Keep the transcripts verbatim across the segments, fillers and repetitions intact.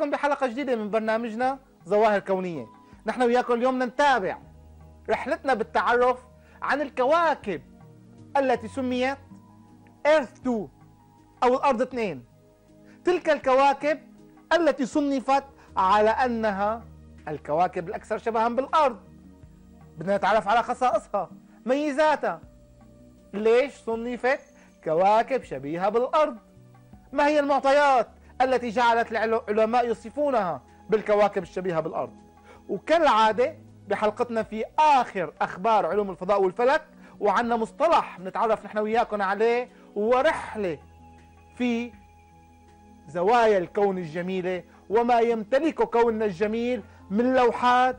بكم بحلقة جديدة من برنامجنا ظواهر كونية. نحن وياكم اليوم نتابع رحلتنا بالتعرف عن الكواكب التي سميت إيرث اثنين أو الأرض اثنين. تلك الكواكب التي صنفت على أنها الكواكب الأكثر شبها بالأرض. بدنا نتعرف على خصائصها، ميزاتها، ليش صنفت كواكب شبيهة بالأرض، ما هي المعطيات التي جعلت العلماء يصفونها بالكواكب الشبيهة بالأرض. وكالعادة بحلقتنا في آخر أخبار علوم الفضاء والفلك، وعنا مصطلح نتعرف نحن وياكم عليه، ورحلة في زوايا الكون الجميلة وما يمتلكه كوننا الجميل من لوحات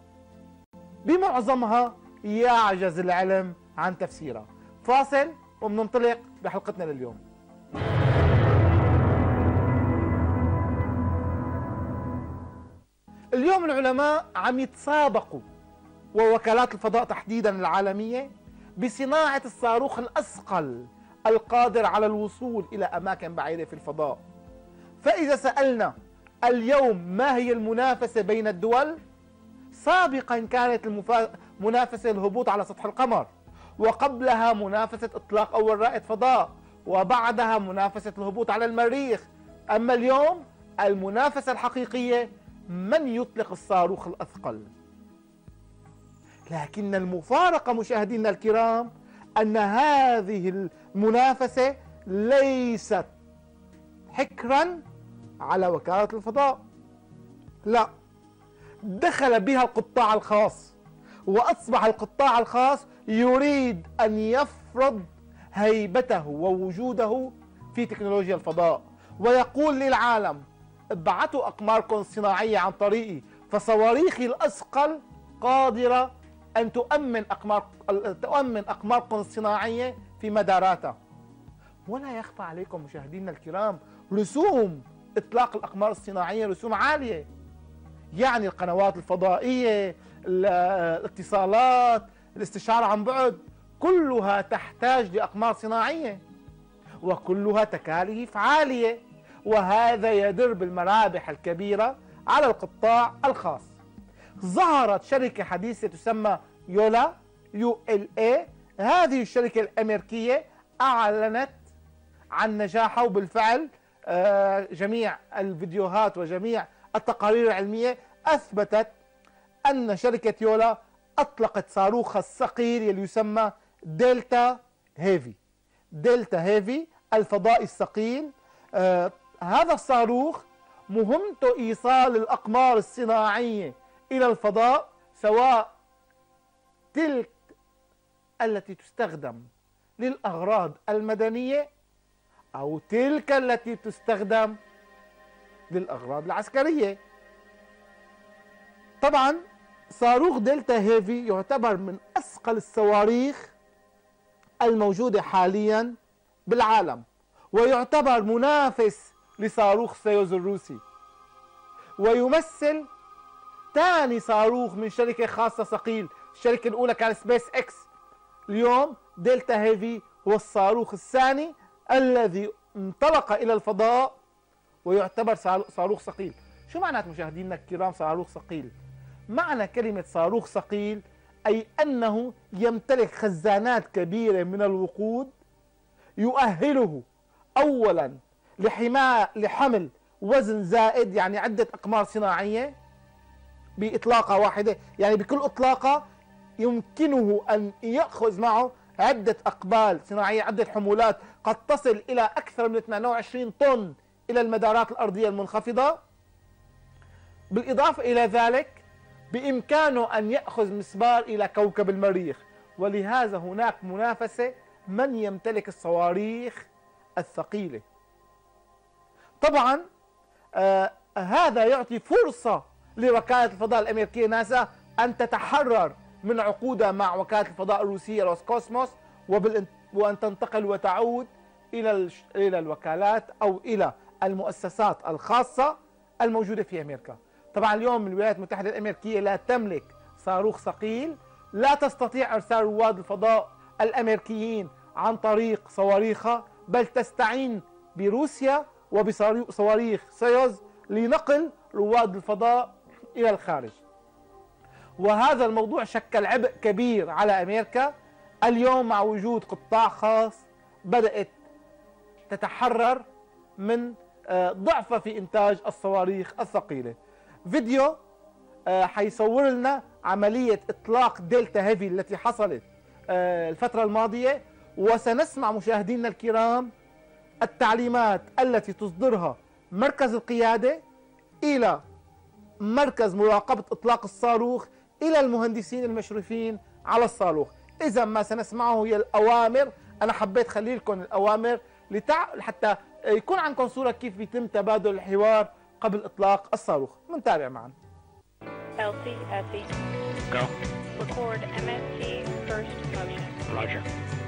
بمعظمها يعجز العلم عن تفسيرها. فاصل وبننطلق بحلقتنا لليوم. اليوم العلماء عم يتسابقوا، ووكالات الفضاء تحديدا العالمية، بصناعة الصاروخ الأثقل القادر على الوصول إلى أماكن بعيدة في الفضاء. فإذا سألنا اليوم ما هي المنافسة بين الدول، سابقا كانت المنافسة الهبوط على سطح القمر، وقبلها منافسة إطلاق أول رائد فضاء، وبعدها منافسة الهبوط على المريخ. أما اليوم المنافسة الحقيقية من يطلق الصاروخ الأثقل. لكن المفارقة مشاهدينا الكرام أن هذه المنافسة ليست حكرا على وكالة الفضاء، لا، دخل بها القطاع الخاص، وأصبح القطاع الخاص يريد أن يفرض هيبته ووجوده في تكنولوجيا الفضاء، ويقول للعالم ابعثوا أقماركم الصناعية عن طريقي، فصواريخي الأثقل قادرة أن تؤمن أقمار تؤمن أقماركم الصناعية في مداراتها. ولا يخفى عليكم مشاهدينا الكرام رسوم إطلاق الأقمار الصناعية رسوم عالية، يعني القنوات الفضائية، الاتصالات، الاستشعار عن بعد، كلها تحتاج لأقمار صناعية، وكلها تكاليف عالية، وهذا يدر بالمرابح الكبيرة على القطاع الخاص. ظهرت شركة حديثة تسمى يولا يو إل إيه. هذه الشركة الأمريكية أعلنت عن نجاحها، وبالفعل جميع الفيديوهات وجميع التقارير العلمية أثبتت أن شركة يولا أطلقت صاروخها الثقيل يلي يسمى دلتا هيفي. دلتا هيفي الفضائي الثقيل. آه هذا الصاروخ مهمته إيصال الأقمار الصناعية إلى الفضاء، سواء تلك التي تستخدم للأغراض المدنية أو تلك التي تستخدم للأغراض العسكرية. طبعا صاروخ دلتا هيفي يعتبر من أثقل الصواريخ الموجودة حاليا بالعالم، ويعتبر منافس لصاروخ سويوز الروسي، ويمثل ثاني صاروخ من شركة خاصة ثقيل. الشركة الأولى كان سبيس إكس، اليوم دلتا هيفي هو الصاروخ الثاني الذي انطلق إلى الفضاء ويعتبر صاروخ ثقيل. شو معنات مشاهدينا الكرام صاروخ ثقيل؟ معنى كلمة صاروخ ثقيل أي أنه يمتلك خزانات كبيرة من الوقود يؤهله أولا لحماية لحمل وزن زائد، يعني عدة أقمار صناعية بإطلاقة واحدة، يعني بكل إطلاقة يمكنه أن يأخذ معه عدة أقبال صناعية، عدة حمولات قد تصل إلى أكثر من ثمانية وعشرين طن إلى المدارات الأرضية المنخفضة. بالإضافة إلى ذلك بإمكانه أن يأخذ مسبار إلى كوكب المريخ، ولهذا هناك منافسة من يمتلك الصواريخ الثقيلة. طبعا آه هذا يعطي فرصة لوكالة الفضاء الأمريكية ناسا أن تتحرر من عقودها مع وكالة الفضاء الروسية روسكوسموس، وأن تنتقل وتعود إلى إلى الوكالات أو إلى المؤسسات الخاصة الموجودة في أمريكا. طبعا اليوم الولايات المتحدة الأمريكية لا تملك صاروخ ثقيل، لا تستطيع إرسال رواد الفضاء الأمريكيين عن طريق صواريخها، بل تستعين بروسيا وبصواريخ سويوز لنقل رواد الفضاء إلى الخارج. وهذا الموضوع شكل عبء كبير على أمريكا. اليوم مع وجود قطاع خاص بدأت تتحرر من ضعفها في إنتاج الصواريخ الثقيلة. فيديو حيصور لنا عملية إطلاق دلتا هيفي التي حصلت الفترة الماضية، وسنسمع مشاهدينا الكرام التعليمات التي تصدرها مركز القيادة إلى مركز مراقبة إطلاق الصاروخ إلى المهندسين المشرفين على الصاروخ. إذا ما سنسمعه هي الأوامر. أنا حبيت خلي لكم الأوامر لتع... حتى يكون عندكم صورة كيف بيتم تبادل الحوار قبل إطلاق الصاروخ. منتابع معا. L C S E. Go. Record M S T first motion. Roger.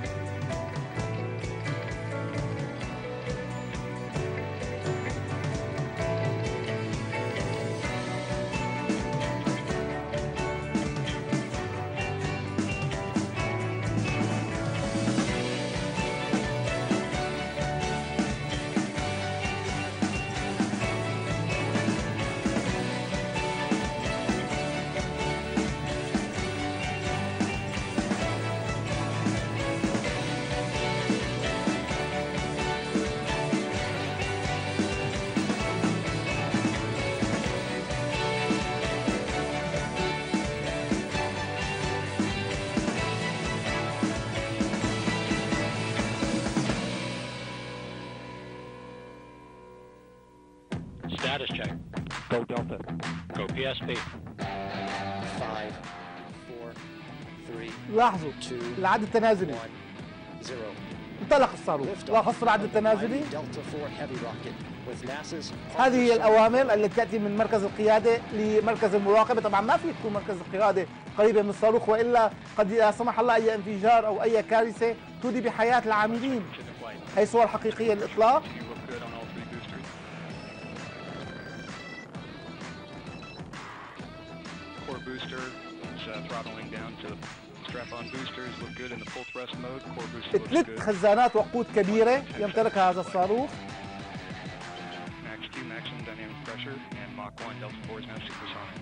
Status check. Go Delta. Go P S P. Five, four, three, لاحظوا two, العد التنازلي. one, zero. انطلق الصاروخ. لاحظوا العد التنازلي. Delta four heavy rocket with NASA's. هذه هي الأوامر التي تأتي من مركز القيادة لمركز المراقبة. طبعا ما في تكون مركز القيادة قريبة من الصاروخ، وإلا قد لا سمح الله أي انفجار أو أي كارثة تودي بحياة العاملين. هي صور حقيقية للإطلاق. Core booster is uh, throttling down to strap-on boosters. Look good in the full thrust mode. Core booster looks ثلاث good. خزانات وقود كبيرة يمتلكها هذا الصاروخ. Max two maximum dynamic pressure and Mach one Delta four is now supersonic.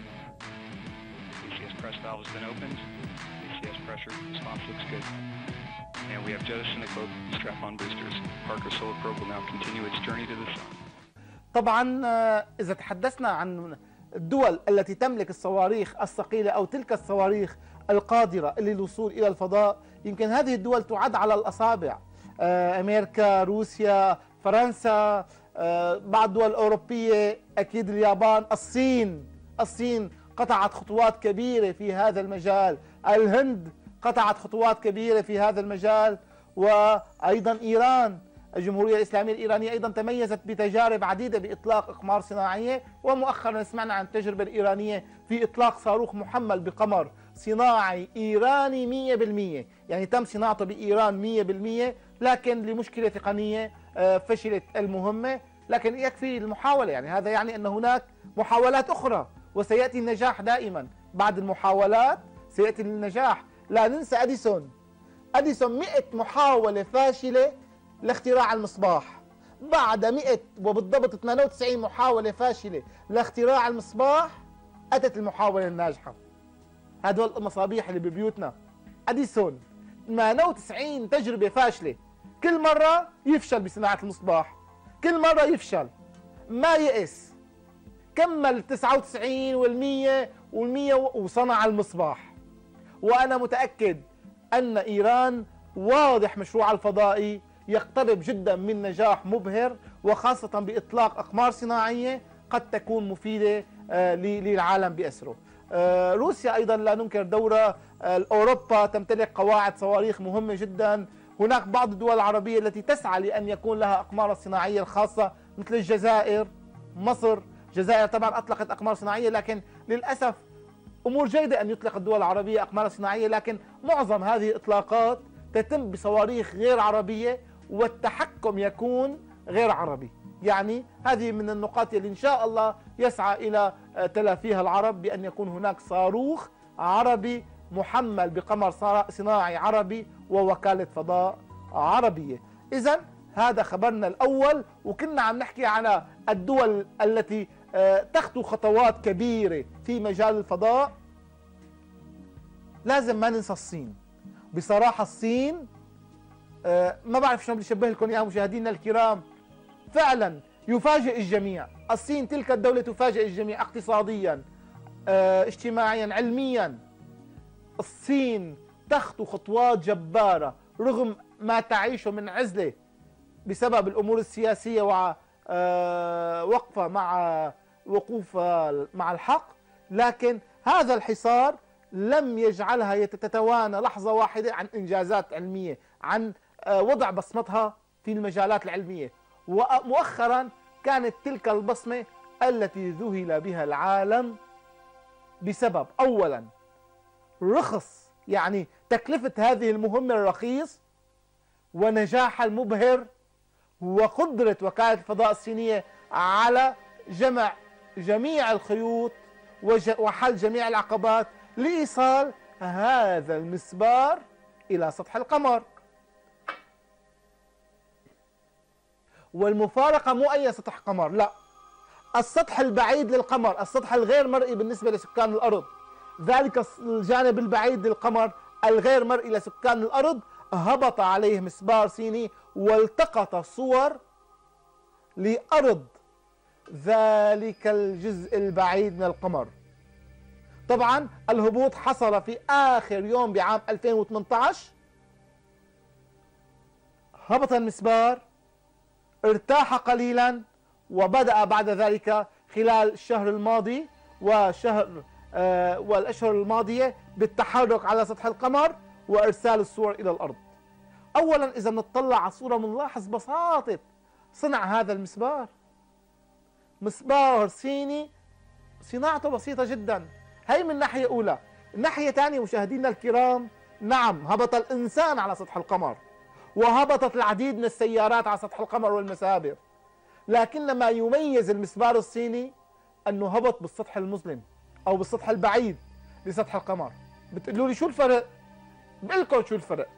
A C S press valve has been opened. A C S pressure response looks good. And we have jettisoned both strap-on boosters. Parker Solar Probe will now continue its journey to the sun. طبعا إذا تحدثنا عن الدول التي تملك الصواريخ الثقيلة أو تلك الصواريخ القادرة للوصول إلى الفضاء، يمكن هذه الدول تعد على الأصابع. أمريكا، روسيا، فرنسا، بعض الدول الأوروبية، أكيد اليابان، الصين. الصين قطعت خطوات كبيرة في هذا المجال. الهند قطعت خطوات كبيرة في هذا المجال. وأيضا إيران، الجمهورية الإسلامية الإيرانية أيضا تميزت بتجارب عديدة بإطلاق أقمار صناعية. ومؤخرا سمعنا عن التجربة الإيرانية في إطلاق صاروخ محمل بقمر صناعي إيراني مئة بالمئة، يعني تم صناعته بإيران مئة بالمئة، لكن لمشكلة تقنية فشلت المهمة. لكن يكفي المحاولة، يعني هذا يعني أن هناك محاولات أخرى وسيأتي النجاح دائما. بعد المحاولات سيأتي النجاح. لا ننسى أديسون. أديسون مئة محاولة فاشلة لاختراع المصباح. بعد مئة وبالضبط ثمانية وتسعين محاولة فاشلة لاختراع المصباح أتت المحاولة الناجحة. هدول المصابيح اللي ببيوتنا. أديسون ثمانية وتسعين تجربة فاشلة، كل مرة يفشل بصناعة المصباح، كل مرة يفشل، ما يئس، كمل تسعة وتسعين والمية والمية وصنع المصباح. وأنا متأكد أن إيران واضح مشروع الفضائي يقترب جدا من نجاح مبهر، وخاصة بإطلاق أقمار صناعية قد تكون مفيدة للعالم بأسره. روسيا أيضا لا ننكر دورها. أوروبا تمتلك قواعد صواريخ مهمة جدا. هناك بعض الدول العربية التي تسعى لأن يكون لها أقمار الصناعية الخاصة مثل الجزائر، مصر. الجزائر طبعا أطلقت أقمار صناعية، لكن للأسف أمور جيدة أن يطلق الدول العربية أقمار صناعية، لكن معظم هذه الإطلاقات تتم بصواريخ غير عربية والتحكم يكون غير عربي. يعني هذه من النقاط اللي إن شاء الله يسعى إلى تلافيها العرب، بأن يكون هناك صاروخ عربي محمل بقمر صناعي عربي ووكالة فضاء عربية. إذن هذا خبرنا الأول، وكنا عم نحكي على الدول التي تخطو خطوات كبيرة في مجال الفضاء، لازم ما ننسى الصين. بصراحة الصين ما بعرف شلون بدي اشبه لكم يا مشاهدينا الكرام، فعلا يفاجئ الجميع. الصين تلك الدولة تفاجئ الجميع اقتصاديا، اجتماعيا، علميا. الصين تخطو خطوات جبارة رغم ما تعيشه من عزلة بسبب الأمور السياسية ووقفة مع وقوف مع الحق، لكن هذا الحصار لم يجعلها تتوانى لحظة واحدة عن إنجازات علمية، عن وضع بصمتها في المجالات العلمية. ومؤخرا كانت تلك البصمة التي ذهل بها العالم بسبب أولا رخص، يعني تكلفة هذه المهمة الرخيص، ونجاحها المبهر، وقدرة وكالة الفضاء الصينية على جمع جميع الخيوط وحل جميع العقبات لإيصال هذا المسبار إلى سطح القمر. والمفارقة مو أي سطح قمر، لا، السطح البعيد للقمر، السطح الغير مرئي بالنسبة لسكان الأرض. ذلك الجانب البعيد للقمر الغير مرئي لسكان الأرض هبط عليه مسبار صيني والتقط صور لأرض ذلك الجزء البعيد من القمر. طبعا الهبوط حصل في آخر يوم بعام ألفين وثمانية عشر. هبط المسبار، ارتاح قليلا، وبدأ بعد ذلك خلال الشهر الماضي وشهر آه والأشهر الماضية بالتحرك على سطح القمر وإرسال الصور إلى الأرض. أولا إذا نطلع على الصورة بنلاحظ بساطة صنع هذا المسبار. مسبار صيني صناعته بسيطة جدا، هي من ناحية أولى. الناحية ثانية مشاهدينا الكرام، نعم هبط الإنسان على سطح القمر، وهبطت العديد من السيارات على سطح القمر والمسابر، لكن ما يميز المسبار الصيني أنه هبط بالسطح المظلم أو بالسطح البعيد لسطح القمر. بتقولوا لي شو الفرق؟ بقول لكم شو الفرق.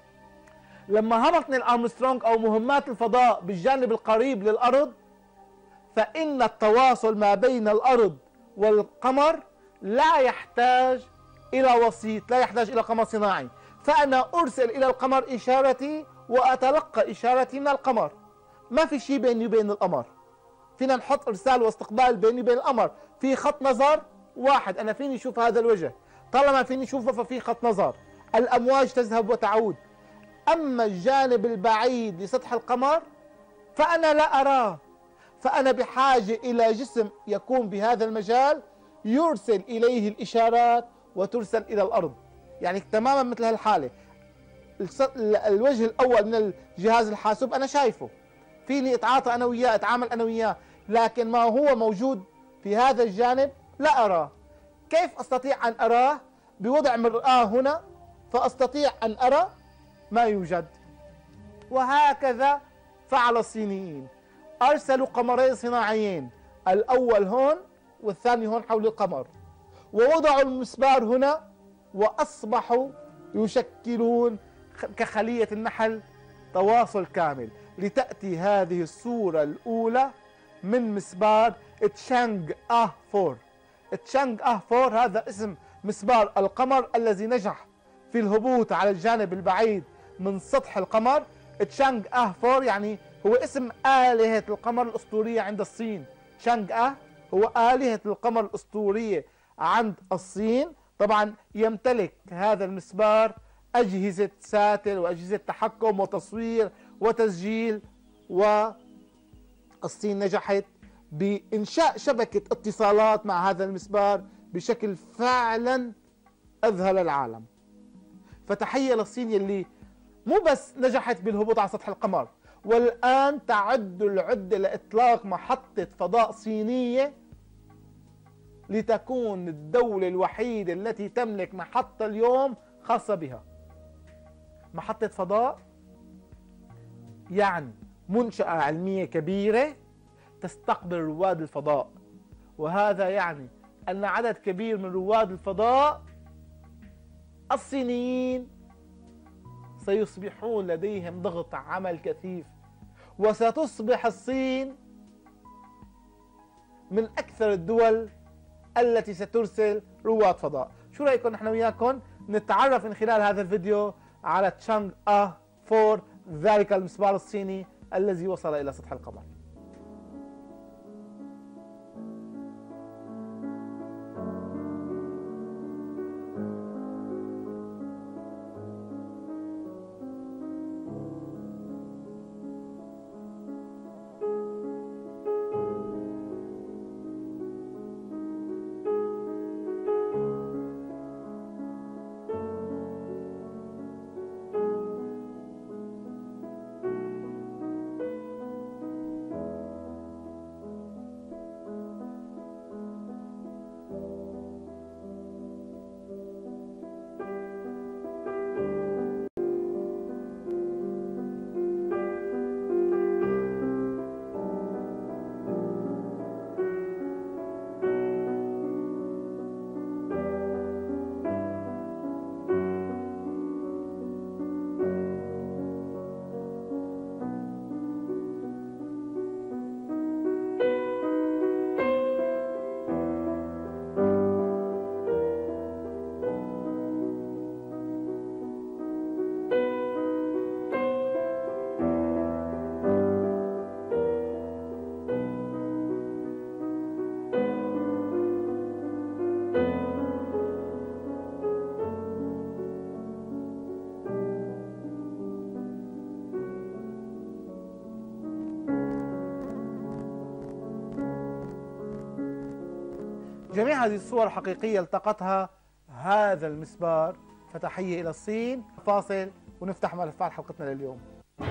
لما هبط نيل أرمسترونغ أو مهمات الفضاء بالجانب القريب للأرض، فإن التواصل ما بين الأرض والقمر لا يحتاج إلى وسيط، لا يحتاج إلى قمر صناعي. فأنا أرسل إلى القمر إشارتي وأتلقى إشارتي من القمر، ما في شيء بيني وبين القمر. فينا نحط إرسال واستقبال بيني وبين القمر، في خط نظر واحد، أنا فيني أشوف هذا الوجه، طالما فيني أشوفه ففي خط نظر، الأمواج تذهب وتعود. أما الجانب البعيد لسطح القمر فأنا لا أراه، فأنا بحاجة إلى جسم يكون بهذا المجال يرسل إليه الإشارات وترسل إلى الأرض. يعني تماما مثل هالحالة، الوجه الأول من الجهاز الحاسوب أنا شايفه، فيني أتعاطى أنا وياه، أتعامل أنا وياه، لكن ما هو موجود في هذا الجانب لا أراه. كيف أستطيع أن أراه؟ بوضع مرآة هنا فأستطيع أن أرى ما يوجد. وهكذا فعل الصينيين، أرسلوا قمرين صناعيين، الأول هون والثاني هون حول القمر، ووضعوا المسبار هنا، وأصبحوا يشكلون كخلية النحل تواصل كامل، لتأتي هذه الصورة الأولى من مسبار تشانغ آه فور. تشانغ آه فور هذا اسم مسبار القمر الذي نجح في الهبوط على الجانب البعيد من سطح القمر. تشانغ آه فور يعني هو اسم آلهة القمر الأسطورية عند الصين. تشانغ آه هو آلهة القمر الأسطورية عند الصين. طبعا يمتلك هذا المسبار أجهزة ساتل وأجهزة تحكم وتصوير وتسجيل، والصين نجحت بإنشاء شبكة اتصالات مع هذا المسبار بشكل فعلا أذهل العالم. فتحية للصين يلي مو بس نجحت بالهبوط على سطح القمر، والآن تعد العدة لإطلاق محطة فضاء صينية لتكون الدولة الوحيدة التي تملك محطة اليوم خاصة بها. محطة فضاء يعني منشأة علمية كبيرة تستقبل رواد الفضاء، وهذا يعني أن عدد كبير من رواد الفضاء الصينيين سيصبحون لديهم ضغط عمل كثيف، وستصبح الصين من أكثر الدول التي سترسل رواد فضاء. شو رأيكم نحن وياكم نتعرف من خلال هذا الفيديو على تشانغ آه أربعة، ذلك المسبار الصيني الذي وصل إلى سطح القمر. جميع هذه الصور حقيقية التقطها هذا المسبار، فتحية إلى الصين. فاصل ونفتح ملفات حلقتنا لليوم.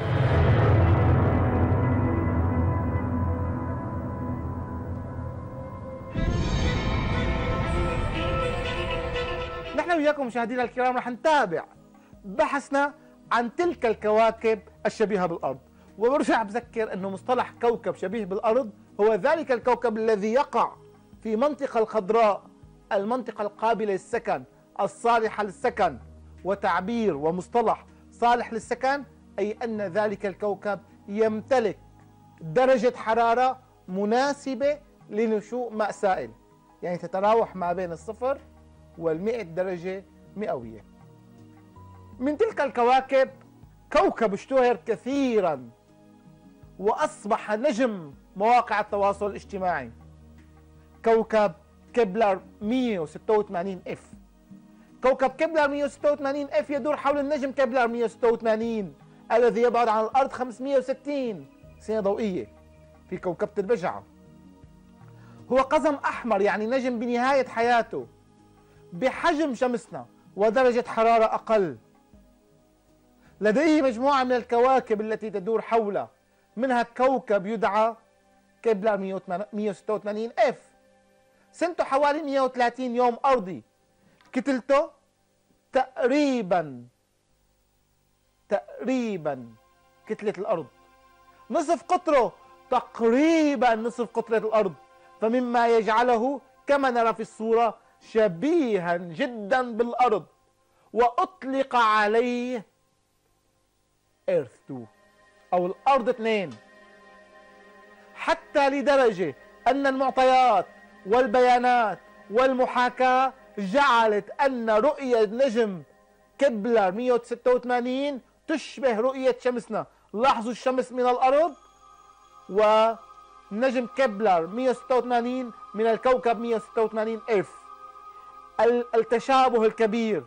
نحن وياكم مشاهدينا الكرام رح نتابع بحثنا عن تلك الكواكب الشبيهة بالأرض، وبرجع بذكر أنه مصطلح كوكب شبيه بالأرض هو ذلك الكوكب الذي يقع في منطقة الخضراء، المنطقة القابلة للسكن الصالحة للسكن. وتعبير ومصطلح صالح للسكن أي أن ذلك الكوكب يمتلك درجة حرارة مناسبة لنشوء ماء سائل، يعني تتراوح ما بين الصفر والمئة درجة مئوية. من تلك الكواكب كوكب اشتهر كثيرا وأصبح نجم مواقع التواصل الاجتماعي، كوكب كبلر مئة وستة وثمانين اف. كوكب كبلر مئة وستة وثمانين اف يدور حول النجم كبلر مئة وستة وثمانين الذي يبعد عن الأرض خمسمئة وستين سنة ضوئية في كوكبة البجعة. هو قزم أحمر، يعني نجم بنهاية حياته، بحجم شمسنا ودرجة حرارة أقل. لديه مجموعة من الكواكب التي تدور حوله، منها كوكب يدعى كبلر مئة وستة وثمانين اف. سنته حوالي مئة وثلاثين يوم أرضي. كتلته تقريبا تقريبا كتلة الأرض. نصف قطره تقريبا نصف قطرة الأرض، فمما يجعله كما نرى في الصورة شبيها جدا بالأرض، وأطلق عليه إيرث اثنين أو الأرض اثنين، حتى لدرجة أن المعطيات والبيانات والمحاكاة جعلت أن رؤية نجم كبلر مئة وستة وثمانين تشبه رؤية شمسنا. لاحظوا الشمس من الأرض ونجم كبلر مئة وستة وثمانين من الكوكب مئة وستة وثمانين اف. التشابه الكبير.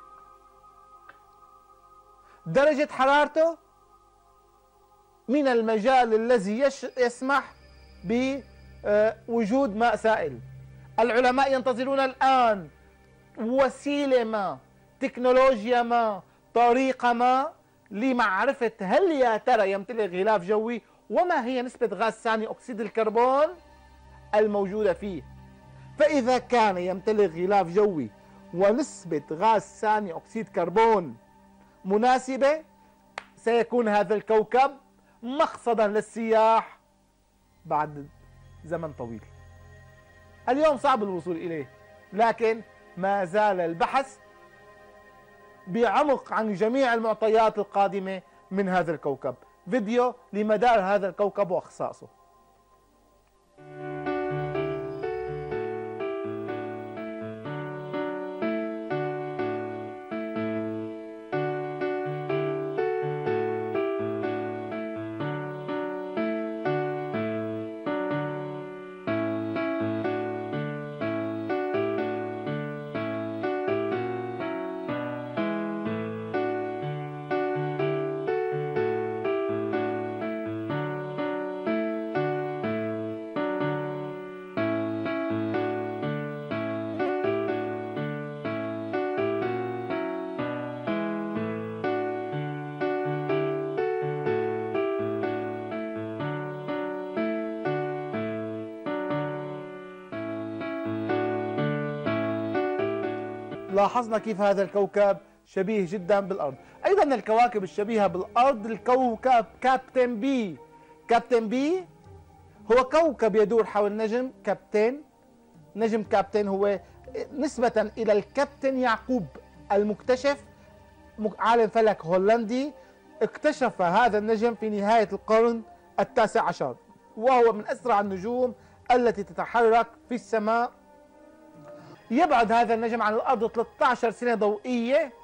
درجة حرارته من المجال الذي يسمح بوجود ماء سائل. العلماء ينتظرون الآن وسيلة ما، تكنولوجيا ما، طريقة ما لمعرفة هل يا ترى يمتلك غلاف جوي، وما هي نسبة غاز ثاني أكسيد الكربون الموجودة فيه. فإذا كان يمتلك غلاف جوي ونسبة غاز ثاني أكسيد كربون مناسبة، سيكون هذا الكوكب مقصدا للسياح بعد زمن طويل. اليوم صعب الوصول إليه، لكن ما زال البحث بعمق عن جميع المعطيات القادمة من هذا الكوكب. فيديو لمدار هذا الكوكب وأخصائصه. لاحظنا كيف هذا الكوكب شبيه جدا بالأرض. أيضا من الكواكب الشبيهة بالأرض الكوكب كابتن بي. كابتن بي هو كوكب يدور حول نجم كابتن. نجم كابتن هو نسبة إلى الكابتن يعقوب المكتشف، عالم فلك هولندي، اكتشف هذا النجم في نهاية القرن التاسع عشر، وهو من أسرع النجوم التي تتحرك في السماء. يبعد هذا النجم عن الأرض ثلاثة عشر سنة ضوئية،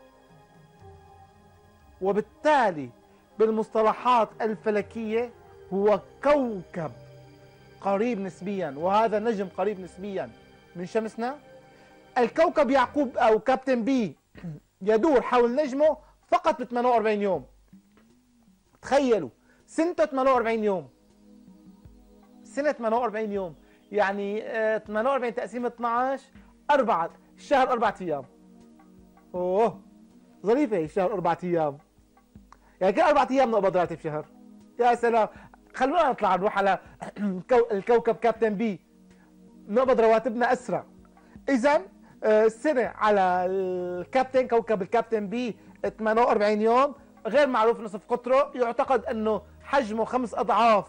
وبالتالي بالمصطلحات الفلكية هو كوكب قريب نسبيا، وهذا نجم قريب نسبيا من شمسنا. الكوكب يعقوب أو كابتن بي يدور حول نجمه فقط ب ثمانية وأربعين يوم. تخيلوا سنته ثمانية وأربعين يوم، سنة ثمانية وأربعين يوم، يعني ثمانية وأربعين تقسيم اثنعش، أربعة، الشهر أربعة أيام. أوه ظريفة الشهر أربعة أيام، يعني كل أربعة أيام نقبض راتب شهر. يا سلام، خلونا نطلع نروح على الكوكب كابتن بي نقبض رواتبنا أسرع. إذا السنة على الكابتن كوكب الكابتن بي ثمانية وأربعين يوم، غير معروف نصف قطره، يعتقد أنه حجمه خمس أضعاف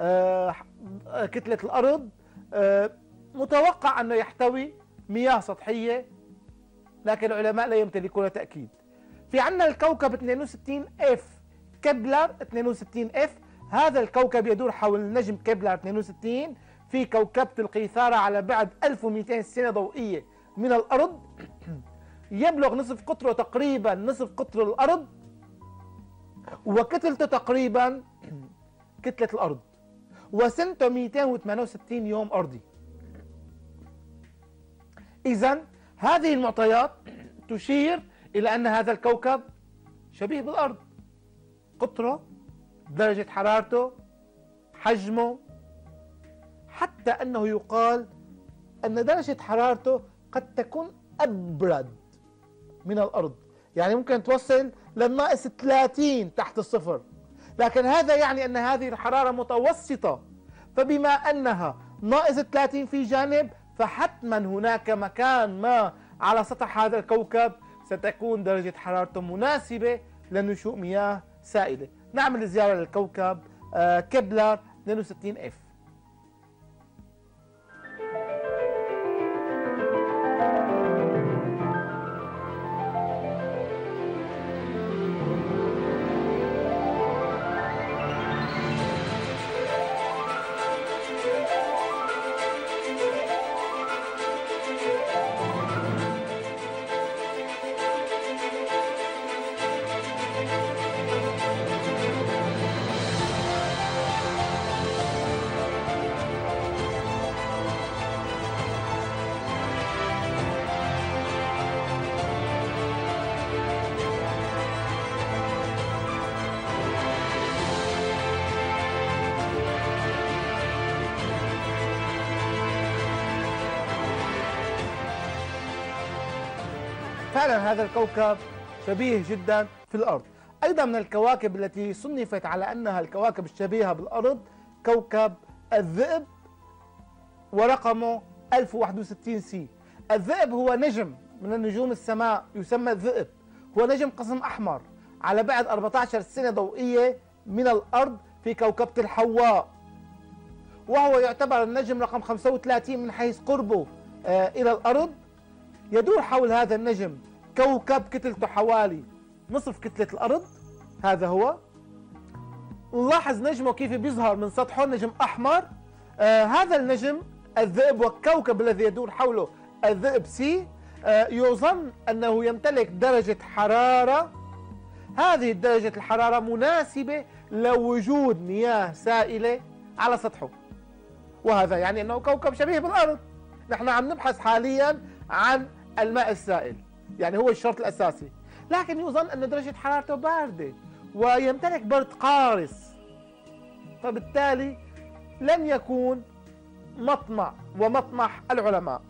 كتلة الأرض، متوقع أنه يحتوي مياه سطحية، لكن العلماء لا يمتلكون تأكيد. في عندنا الكوكب اثنين وستين اف كبلر اثنين وستين اف. هذا الكوكب يدور حول نجم كبلر اثنين وستين في كوكبة القيثارة على بعد ألف ومئتين سنة ضوئية من الأرض. يبلغ نصف قطره تقريبا نصف قطر الأرض، وكتلته تقريبا كتلة الأرض، وسنته مئتين وثمانية وستين يوم أرضي. إذن هذه المعطيات تشير إلى أن هذا الكوكب شبيه بالأرض، قطره، درجة حرارته، حجمه، حتى أنه يقال أن درجة حرارته قد تكون أبرد من الأرض، يعني ممكن توصل للناقص ثلاثين تحت الصفر، لكن هذا يعني أن هذه الحرارة متوسطة، فبما أنها ناقص ثلاثين في جانب، فحتما هناك مكان ما على سطح هذا الكوكب ستكون درجة حرارته مناسبة لنشوء مياه سائلة. نعمل زيارة للكوكب كبلر اثنين وستين اف. فعلا هذا الكوكب شبيه جدا في الأرض. أيضا من الكواكب التي صنفت على أنها الكواكب الشبيهة بالأرض كوكب الذئب، ورقمه ألف وواحد وستين سي. الذئب هو نجم من النجوم السماء يسمى الذئب، هو نجم قزم أحمر على بعد أربعة عشر سنة ضوئية من الأرض في كوكبة الحواء، وهو يعتبر النجم رقم خمسة وثلاثين من حيث قربه آه إلى الأرض. يدور حول هذا النجم كوكب كتلته حوالي نصف كتلة الأرض، هذا هو. نلاحظ نجمه كيف بيظهر من سطحه، نجم أحمر. آه هذا النجم الذئب والكوكب الذي يدور حوله الذئب سي، آه يظن أنه يمتلك درجة حرارة، هذه درجة الحرارة مناسبة لوجود مياه سائلة على سطحه، وهذا يعني أنه كوكب شبيه بالأرض. نحن عم نبحث حاليا عن الماء السائل، يعني هو الشرط الأساسي، لكن يظن أن درجة حرارته باردة ويمتلك برد قارس، فبالتالي لن يكون مطمع ومطمح العلماء.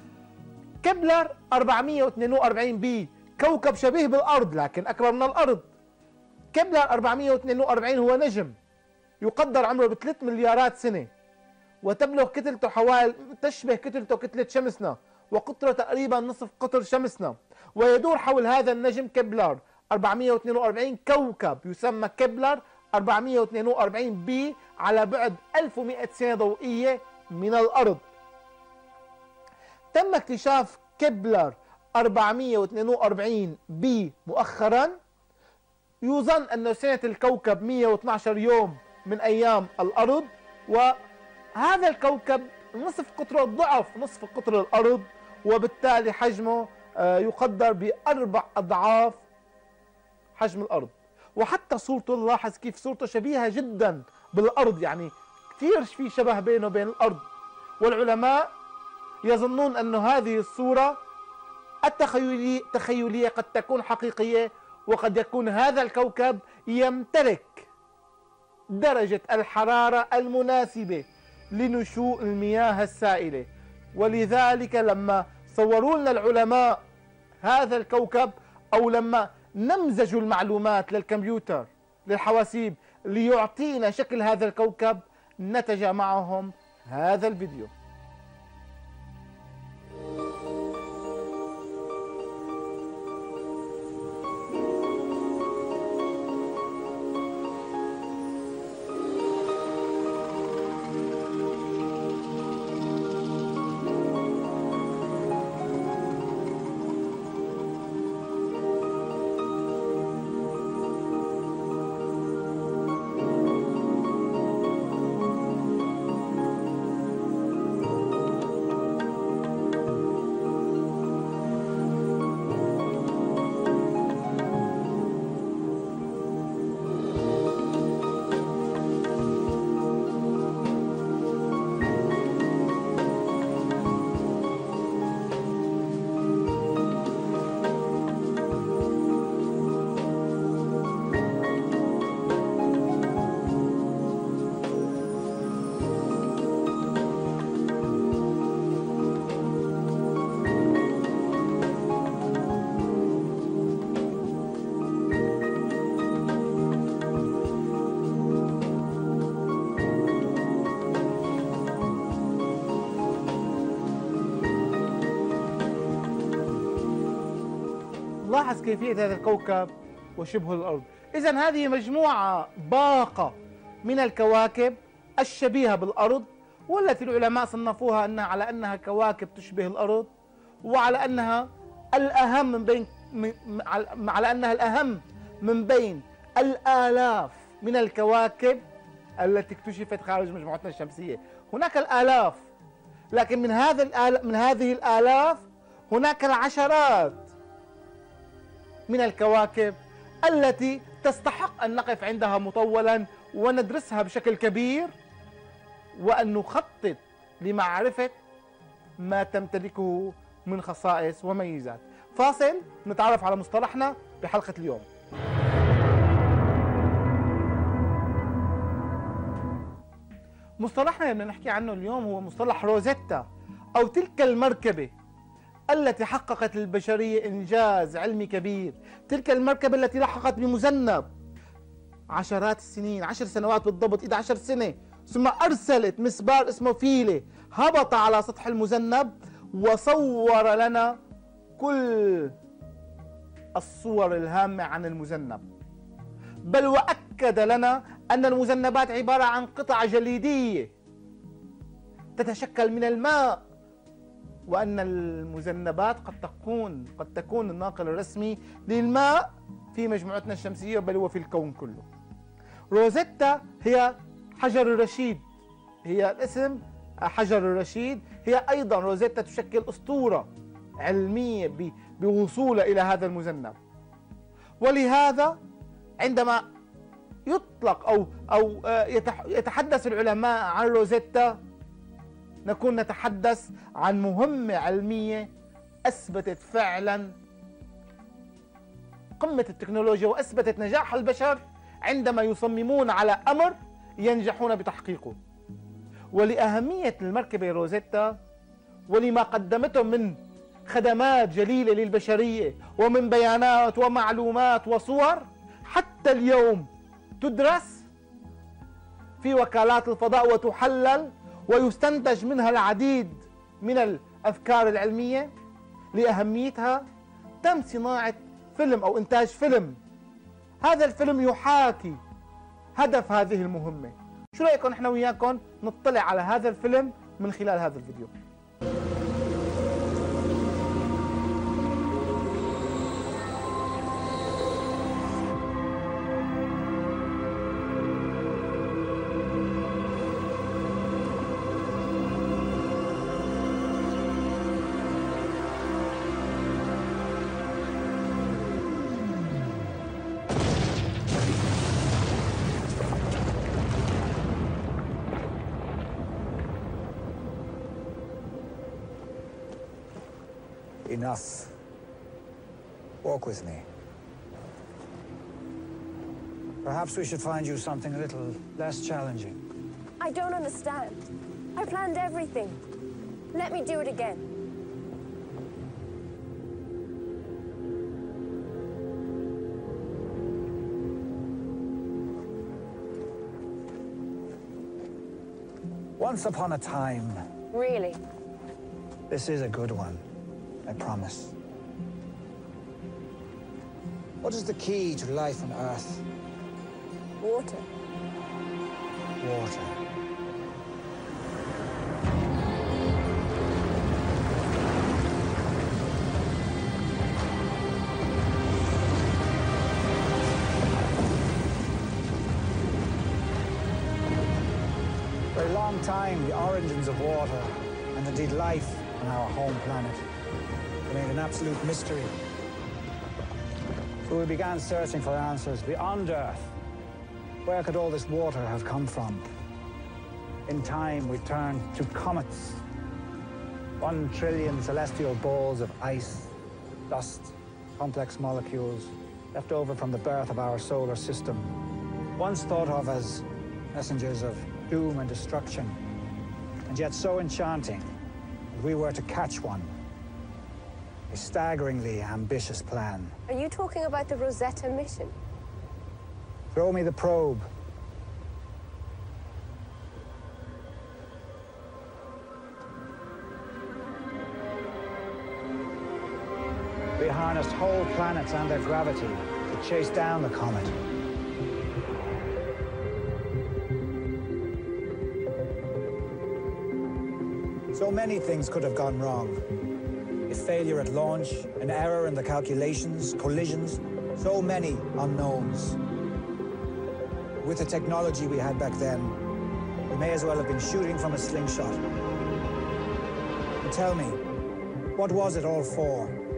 كبلر أربعمئة واثنين وأربعين بي كوكب شبيه بالأرض لكن أكبر من الأرض. كبلر أربعمئة واثنين وأربعين هو نجم يقدر عمره بثلاث مليارات سنة، وتبلغ كتلته حوالي تشبه كتلته كتلة شمسنا، وقطره تقريبا نصف قطر شمسنا، ويدور حول هذا النجم كبلر أربعمئة واثنين وأربعين كوكب يسمى كبلر أربعمئة واثنين وأربعين بي على بعد ألف ومئة سنة ضوئية من الأرض. تم اكتشاف كبلر أربعمئة واثنين وأربعين بي مؤخرا. يظن أن سنة الكوكب مئة واثني عشر يوم من أيام الأرض، وهذا الكوكب نصف قطره ضعف نصف قطر الأرض، وبالتالي حجمه يقدر بأربع أضعاف حجم الأرض. وحتى صورته نلاحظ كيف صورته شبيهة جدا بالأرض، يعني كثير في شبه بينه وبين الأرض. والعلماء يظنون أن هذه الصورة التخيلية تخيلية قد تكون حقيقية، وقد يكون هذا الكوكب يمتلك درجة الحرارة المناسبة لنشوء المياه السائلة. ولذلك لما صوروا لنا العلماء هذا الكوكب، أو لما نمزجوا المعلومات للكمبيوتر للحواسيب ليعطينا شكل هذا الكوكب، نتج معهم هذا الفيديو. لاحظ كيفية هذا الكوكب وشبه الأرض. إذن هذه مجموعة باقة من الكواكب الشبيهة بالأرض، والتي العلماء صنفوها أنها على أنها كواكب تشبه الأرض، وعلى أنها الأهم من بين على أنها الأهم من بين الآلاف من الكواكب التي اكتشفت خارج مجموعتنا الشمسية. هناك الآلاف، لكن من هذا الآلاف من هذه الآلاف هناك العشرات من الكواكب التي تستحق أن نقف عندها مطولا وندرسها بشكل كبير، وأن نخطط لمعرفة ما تمتلكه من خصائص وميزات. فاصل نتعرف على مصطلحنا بحلقة اليوم. مصطلحنا اللي بدنا نحكي عنه اليوم هو مصطلح روزيتا، أو تلك المركبة التي حققت للبشرية إنجاز علمي كبير. تلك المركبة التي لحقت بمذنب عشرات السنين، عشر سنوات بالضبط، إحدى عشرة سنة، ثم أرسلت مسبار اسمه فيلة هبط على سطح المذنب وصور لنا كل الصور الهامة عن المذنب، بل وأكد لنا أن المذنبات عبارة عن قطع جليدية تتشكل من الماء، وأن المذنبات قد تكون قد تكون الناقل الرسمي للماء في مجموعتنا الشمسية، بل هو في الكون كله. روزيتا هي حجر الرشيد، هي الاسم حجر الرشيد. هي أيضا روزيتا تشكل أسطورة علمية بوصولها إلى هذا المذنب. ولهذا عندما يطلق أو أو يتحدث العلماء عن روزيتا، نكون نتحدث عن مهمة علمية أثبتت فعلا قمة التكنولوجيا، وأثبتت نجاح البشر عندما يصممون على أمر ينجحون بتحقيقه. ولأهمية المركبة روزيتا ولما قدمته من خدمات جليلة للبشرية ومن بيانات ومعلومات وصور، حتى اليوم تدرس في وكالات الفضاء وتحلل ويستنتج منها العديد من الأفكار العلمية لأهميتها تم صناعة فيلم أو إنتاج فيلم. هذا الفيلم يحاكي هدف هذه المهمة. شو رأيكم نحن وياكم نطلع على هذا الفيلم من خلال هذا الفيديو؟ Enough. Walk with me. Perhaps we should find you something a little less challenging. I don't understand. I planned everything. Let me do it again. Once upon a time. Really? This is a good one. I promise. What is the key to life on Earth? Water. Water. For a long time, the origins of water, and indeed life on our home planet, remained an absolute mystery. So we began searching for answers beyond Earth. Where could all this water have come from? In time, we turned to comets. One trillion celestial balls of ice, dust, complex molecules left over from the birth of our solar system. Once thought of as messengers of doom and destruction, and yet so enchanting that we were to catch one. A staggeringly ambitious plan. Are you talking about the Rosetta mission? Throw me the probe. We harnessed whole planets and their gravity to chase down the comet. So many things could have gone wrong. A failure at launch, an error in the calculations, collisions, so many unknowns. With the technology we had back then, we may as well have been shooting from a slingshot. And tell me, what was it all for?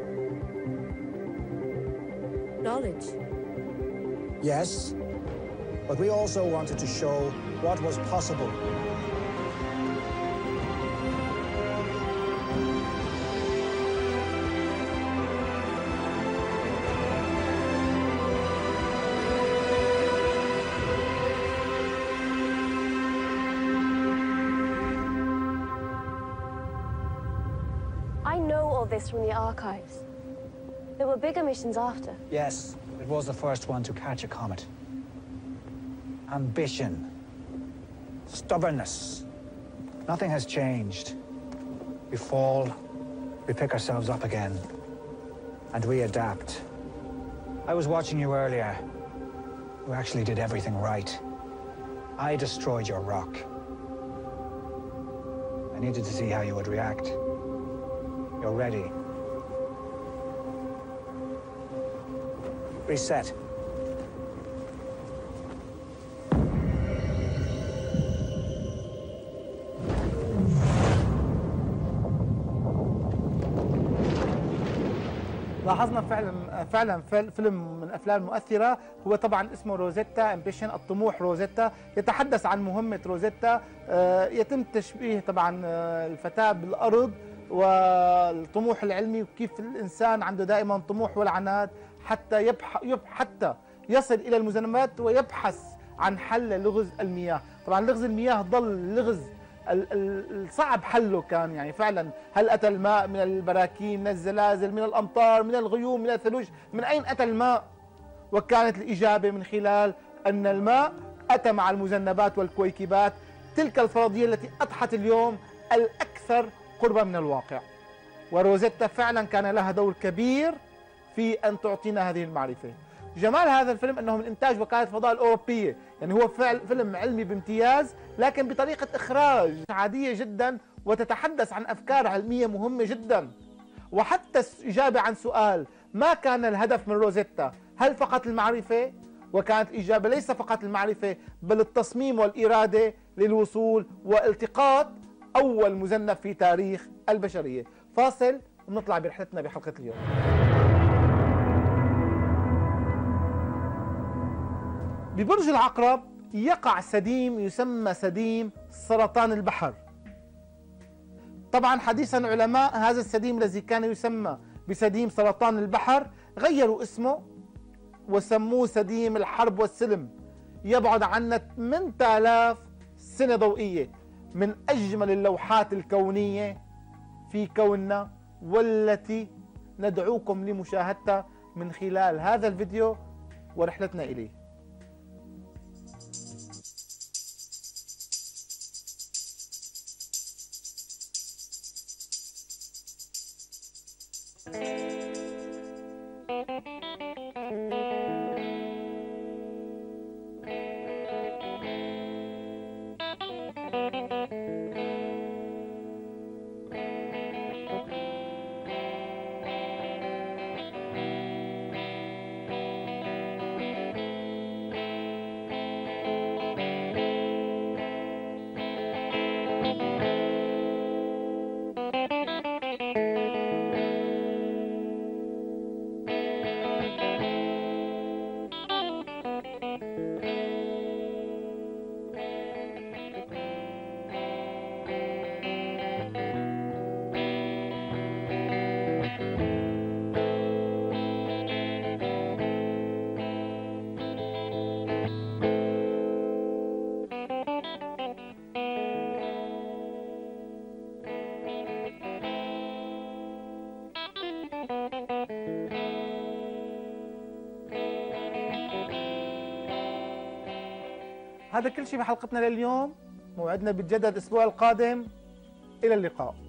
Knowledge. Yes, but we also wanted to show what was possible. I know all this from the archives. There were bigger missions after. Yes, it was the first one to catch a comet. Ambition. Stubbornness. Nothing has changed. We fall, we pick ourselves up again, and we adapt. I was watching you earlier. You actually did everything right. I destroyed your rock. I needed to see how you would react. You're ready. Reset. لاحظنا فعلا فعلا فيلم من الافلام المؤثره، هو طبعا اسمه روزيتا امبيشن، الطموح روزيتا، يتحدث عن مهمه روزيتا. يتم تشبيه طبعا الفتاه بالارض والطموح العلمي، وكيف الانسان عنده دائما طموح والعناد حتى يبح حتى يصل الى المذنبات ويبحث عن حل لغز المياه. طبعا لغز المياه ظل لغز الصعب حله، كان يعني فعلا هل اتى الماء من البراكين، من الزلازل، من الامطار، من الغيوم، من الثلوج، من اين اتى الماء؟ وكانت الاجابه من خلال ان الماء اتى مع المذنبات والكويكبات، تلك الفرضيه التي اضحت اليوم الاكثر قربا من الواقع. وروزيتا فعلا كان لها دور كبير في أن تعطينا هذه المعرفة. جمال هذا الفيلم أنه من إنتاج وكالة الفضاء الأوروبية، يعني هو فعل فيلم علمي بامتياز لكن بطريقة إخراج عادية جدا وتتحدث عن أفكار علمية مهمة جدا. وحتى الإجابة عن سؤال ما كان الهدف من روزيتا، هل فقط المعرفة؟ وكانت الإجابة ليس فقط المعرفة بل التصميم والإرادة للوصول والتقاط أول مذنب في تاريخ البشرية. فاصل ونطلع برحلتنا بحلقة اليوم. ببرج العقرب يقع سديم يسمى سديم سرطان البحر. طبعا حديثا علماء هذا السديم الذي كان يسمى بسديم سرطان البحر غيروا اسمه وسموه سديم الحرب والسلم. يبعد عنا ثمانية آلاف سنة ضوئية، من أجمل اللوحات الكونية في كوننا والتي ندعوكم لمشاهدتها من خلال هذا الفيديو ورحلتنا إليه. هذا كل شيء بحلقتنا لليوم. موعدنا بيتجدد الأسبوع القادم. إلى اللقاء.